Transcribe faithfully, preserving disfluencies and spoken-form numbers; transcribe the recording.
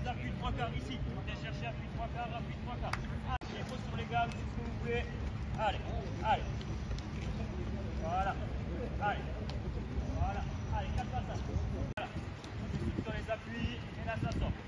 les appuis trois quarts ici. Venez chercher appui trois quarts, appui trois quarts. Allez, pose sur les gammes, c'est ce que vous voulez. Allez, allez. Voilà. Allez. Voilà. Allez, quatre passages. Voilà. Sur les appuis, et là ça sort.